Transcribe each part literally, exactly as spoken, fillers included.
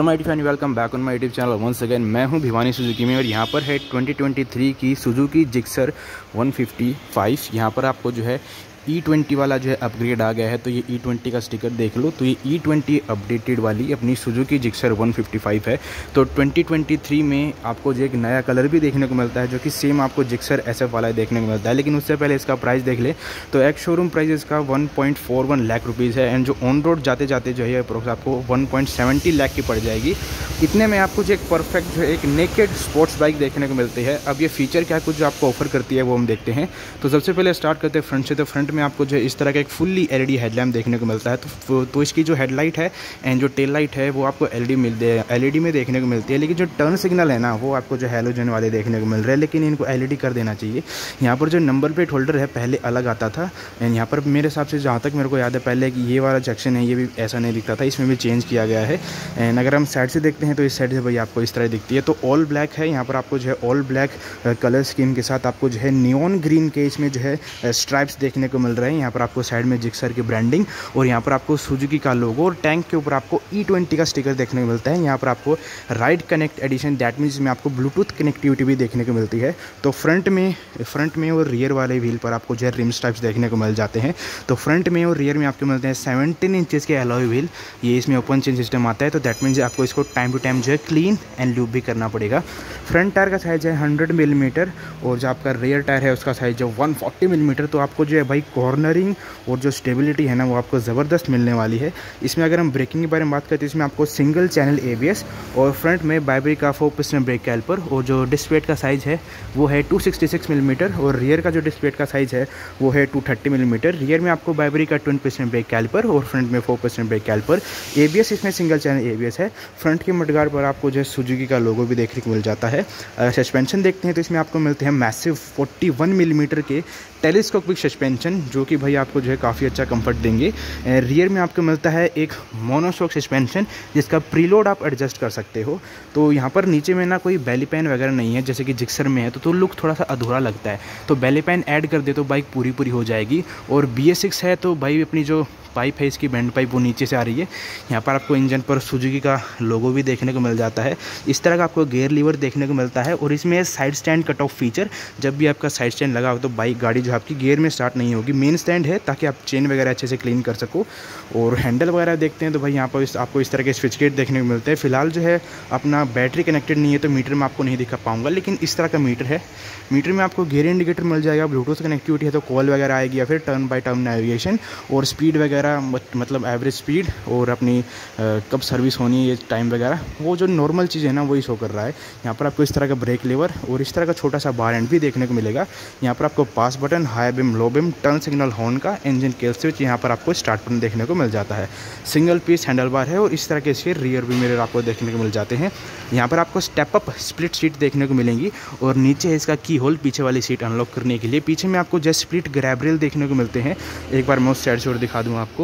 Hello my dear fan, welcome back on my YouTube channel once again. मैं हूं Bhiwani Suzuki में और यहां पर है ट्वेंटी ट्वेंटी थ्री की Suzuki Gixxer one fifty five. यहां पर आपको जो है ई ट्वेंटी वाला जो है अपग्रेड आ गया है। तो ये ई ट्वेंटी का स्टिकर देख लो, तो ये ई ट्वेंटी अपडेटेड वाली अपनी Suzuki Gixxer one fifty five है। तो ट्वेंटी ट्वेंटी थ्री में आपको जो एक नया कलर भी देखने को मिलता है, जो कि सेम आपको जिक्सर एस एफ वाला देखने को मिलता है। लेकिन उससे पहले इसका प्राइस देख ले तो एक शोरूम प्राइस इसका one point four one lakh rupees है, एंड जो ऑन रोड जाते जाते जो है अप्रोक्स आपको वन पॉइंट सेवेंटी लाख की पड़ जाएगी। इतने में आपको जो एक परफेक्ट जो है एक नेकेड स्पोर्ट्स बाइक देखने को मिलती है। अब ये फीचर क्या कुछ जो आपको ऑफर करती है वो हम देखते हैं। तो सबसे पहले स्टार्ट करते हैं फ्रंट से। तो फ्रंट में आपको जो है इस तरह का एक फुल्ली एलईडी हेडलैम्प देखने को मिलता है। तो तो इसकी जो हेडलाइट है एंड जो टेल लाइट है वो आपको एलईडी मिलते हैं एलईडी में देखने को मिलती है। लेकिन जो टर्न सिग्नल है ना वो आपको जो हैलोजन वाले देखने को मिल रहे हैं, लेकिन इनको एलईडी कर देना चाहिए। यहाँ पर जो नंबर प्लेट होल्डर है पहले अलग आता था, एंड यहाँ पर मेरे हिसाब से जहाँ तक मेरे को याद है पहले कि ये वाला सेक्शन है ये भी ऐसा नहीं दिखता था, इसमें भी चेंज किया गया है। एंड अगर हम साइड से देखते हैं तो इस साइड से भाई आपको इस तरह दिखती है। तो ऑल ब्लैक है, यहाँ पर आपको जो है ऑल ब्लैक कलर स्कीम के साथ आपको जो है नियॉन ग्रीन के इसमें जो है स्ट्राइप्स देखने को मिल रहे हैं। यहाँ पर आपको साइड में जिक्सर की ब्रांडिंग और यहाँ पर आपको सुजुकी का लोगो और टैंक के ऊपर आपको ई ट्वेंटी का स्टिकर देखने को मिलता है। यहाँ पर आपको ride connect edition, that means इसमें आपको ब्लूटूथ कनेक्टिविटी भी देखने को मिलती है। तो फ्रंट में फ्रंट में और रियर वाले व्हील पर आपको जो है रिम स्ट्राइप्स देखने को मिल जाते हैं। तो फ्रंट में और रियर में आपको मिलते हैं सेवनटीन इंचेस के एलॉय व्हील, ये इसमें ओपन चेन सिस्टम आता है। तो दैट मीन्स आपको इसको टाइम टू टाइम जो है क्लीन एंड लूप भी करना पड़ेगा। फ्रंट टायर का साइज है हंड्रेड मिलीमीटर और जो आपका रियर टायर है उसका साइज है वन फोर्टी मिलीमीटर। तो आपको जो है भाई कॉर्नरिंग और जो स्टेबिलिटी है ना वो आपको ज़बरदस्त मिलने वाली है। इसमें अगर हम ब्रेकिंग के बारे में बात करते हैं इसमें आपको सिंगल चैनल एबीएस और फ्रंट में बाइब्री का फोर पिस्टन ब्रेक कैलिपर और जो डिस्क प्लेट का साइज़ है वो है टू सिक्सटी सिक्स मिलीमीटर और रियर का जो डिस्क प्लेट का साइज़ है वो है टू थर्टी मिलीमीटर। रियर में आपको बाइब्री का ट्विन पिस्टन ब्रेक कैलिपर और फ्रंट में four piston brake caliper. ABS इसमें सिंगल चैनल एबीएस है। फ्रंट के मडगार्ड पर आपको जो है सुजुकी का लोगो भी देखने को मिल जाता है। सस्पेंशन देखते हैं तो इसमें आपको मिलते हैं मैसिव फोर्टी वन मिलीमीटर के टेलीस्कोपिक सस्पेंशन, जो कि भाई आपको जो है काफ़ी अच्छा कंफर्ट देंगे। रियर में आपको मिलता है एक मोनोशॉक सस्पेंशन जिसका प्रीलोड आप एडजस्ट कर सकते हो। तो यहाँ पर नीचे में ना कोई बेली पैन वगैरह नहीं है जैसे कि जिक्सर में है, तो, तो लुक थोड़ा सा अधूरा लगता है। तो बेली पैन ऐड कर दे तो बाइक पूरी पूरी हो जाएगी। और बी एस सिक्स है तो भाई अपनी जो पाइप है इसकी बैंड पाइप वो नीचे से आ रही है। यहाँ पर आपको इंजन पर सुजुकी का लोगो भी देखने को मिल जाता है। इस तरह का आपको गियर लीवर देखने को मिलता है और इसमें side stand cut off feature, जब भी आपका साइड स्टैंड लगा हो तो बाइक गाड़ी जो आपकी गियर में स्टार्ट नहीं होगी। मेन स्टैंड है ताकि आप चेन वगैरह अच्छे से क्लीन कर सको। और हैंडल वगैरह देखते हैं तो भाई यहाँ पर इस, आपको इस तरह के स्विच गेट देखने को मिलते हैं। फिलहाल जो है अपना बैटरी कनेक्टेड नहीं है तो मीटर में आपको नहीं दिखा पाऊँगा, लेकिन इस तरह का मीटर है। मीटर में आपको गियर इंडिकेटर मिल जाएगा, ब्लूटूथ कनेक्टिविटी है तो कॉल वगैरह आएगी या फिर टर्न बाय टर्न नेविगेशन और स्पीड वगैरह, मतलब एवरेज स्पीड और अपनी आ, कब सर्विस होनी है ये टाइम वगैरह, वो जो नॉर्मल चीज़ है ना वही शो कर रहा है। यहाँ पर आपको इस तरह का ब्रेक लीवर और इस तरह का छोटा सा बार एंड भी देखने को मिलेगा। यहाँ पर आपको pass button, high beam, low beam, turn signal horn का, इंजन किल स्विच, यहाँ पर आपको स्टार्ट बटन देखने को मिल जाता है। सिंगल पीस हैंडल बार है और इस तरह के इसके रियर भी मिरर आपको देखने को मिल जाते हैं। यहाँ पर आपको स्टेप अप स्प्लिट सीट देखने को मिलेंगी और नीचे है इसका की होल पीछे वाली सीट अनलॉक करने के लिए। पीछे में आपको जस्ट स्प्लिट ग्रैब रेल देखने को मिलते हैं। एक बार मैं उस साइड से और दिखा दूँ आपको।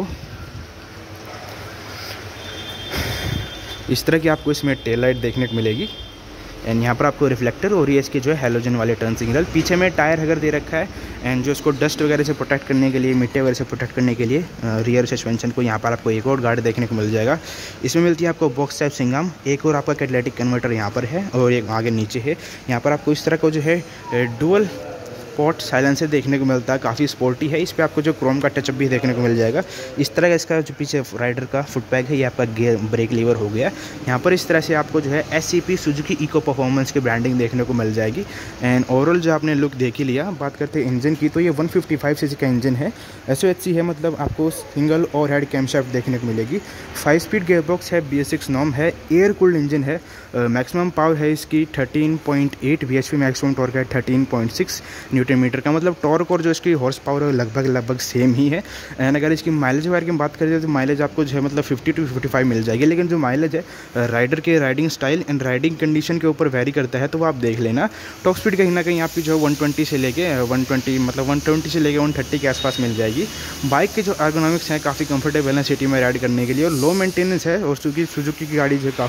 इस तरह की आपको इसमें टेल लाइट देखने को मिलेगी एंड यहाँ पर आपको रिफ्लेक्टर और ये इसके जो है हैलोजन वाले टर्न सिग्नल। पीछे में टायर अगर दे रखा है एंड जो इसको डस्ट वगैरह से प्रोटेक्ट करने के लिए, मिट्टी वगैरह से प्रोटेक्ट करने के लिए रियर सस्पेंशन को यहाँ पर आपको एक और गार्ड देखने को मिल जाएगा। इसमें मिलती है आपको बॉक्स टाइप सिंगम, एक और आपका कैटलिटिक कन्वर्टर यहाँ पर है और एक आगे नीचे है। यहाँ पर आपको इस तरह का जो है डुअल स्पॉट साइलेंसर देखने को मिलता है, काफ़ी स्पोर्टी है। इस पर आपको जो क्रोम का टचअप भी देखने को मिल जाएगा। इस तरह का इसका जो पीछे राइडर का फुट पैग है ये आपका गियर ब्रेक लीवर हो गया। यहाँ पर इस तरह से आपको जो है S E P Suzuki eco performance की ब्रांडिंग देखने को मिल जाएगी। एंड ओवरऑल जो आपने लुक देख ही लिया। बात करते हैं इंजन की, तो ये वन फिफ्टी फाइव सीसी का इंजन है, एस ओ एच सी है, मतलब आपको सिंगल और हेड कैमशाफ्ट देखने को मिलेगी। फाइव स्पीड गियर बॉक्स है, बी एस सिक्स नॉर्म है, एयर कूल्ड इंजन है। मैक्सिमम पावर है इसकी thirteen point eight B H P, maximum torque है thirteen point six newton metre का, मतलब टॉर्क और जो इसकी हॉर्स पावर है लगभग लगभग सेम ही है। एंड अगर इसकी माइलेज के बारे में बात करें तो माइलेज आपको जो है मतलब फिफ्टी टू फिफ्टी फाइव मिल जाएगी। लेकिन जो माइलेज है राइडर के riding style and riding condition के ऊपर वेरी करता है, तो वो आप देख लेना। टॉप स्पीड कहीं ना कहीं आपकी जो है वन ट्वेंटी से लेके वन ट्वेंटी मतलब वन ट्वेंटी से लेके वन थर्टी के आसपास मिल जाएगी। बाइक के जो एर्गोनॉमिक्स हैं काफ़ी कंफर्टेबल है सिटी में राइड करने के लिए और लो मेंटेनेंस है। और चूँकि सुजुकी की गाड़ी जो है काफ़ी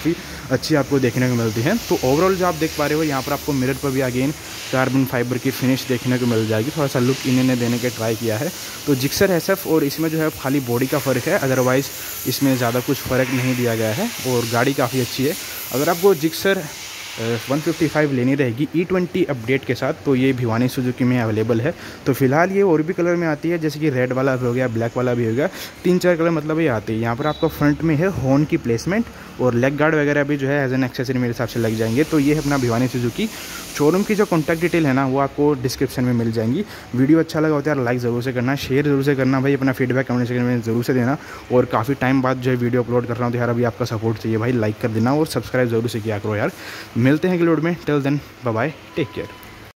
अच्छी आपको देखने को मिलती है। तो ओवरऑल जो आप देख पा रहे हो यहाँ पर आपको मिरर पर भी अगेन कार्बन फाइबर की फिनिश देखने को मिल जाएगी। थोड़ा सा लुक इन्होंने देने के ट्राई किया है। तो जिक्सर है सिर्फ, और इसमें जो है खाली बॉडी का फ़र्क है, अदरवाइज़ इसमें ज़्यादा कुछ फ़र्क नहीं दिया गया है और गाड़ी काफ़ी अच्छी है। अगर आपको जिक्सर वन फिफ्टी फाइव लेनी रहेगी ई ट्वेंटी अपडेट के साथ तो ये भिवानी सुजुकी में अवेलेबल है। तो फिलहाल ये और भी कलर में आती है, जैसे कि रेड वाला भी हो गया, ब्लैक वाला भी हो गया, तीन चार कलर मतलब ये आते हैं। यहाँ पर आपका फ्रंट में है हॉर्न की प्लेसमेंट और लेग गार्ड वगैरह भी जो है एज एन एक्सेसरी मेरे हिसाब से लग जाएंगे। तो ये है अपना भिवानी सुजुकी शोरूम की जो कॉन्टैक्ट डिटेल है ना वो आपको डिस्क्रिप्शन में मिल जाएंगी। वीडियो अच्छा लगा होता है यार लाइक ज़रूर से करना, शेयर जरूर से करना भाई, अपना फीडबैक कमेंट सेक्शन में ज़रूर से देना। और काफ़ी टाइम बाद जो है वीडियो अपलोड कर रहा हूँ तो यार अभी आपका सपोर्ट चाहिए भाई, लाइक कर देना और सब्सक्राइब जरूर से किया करो यार। मिलते हैं अगले वीडियो में, till then bye bye, take care.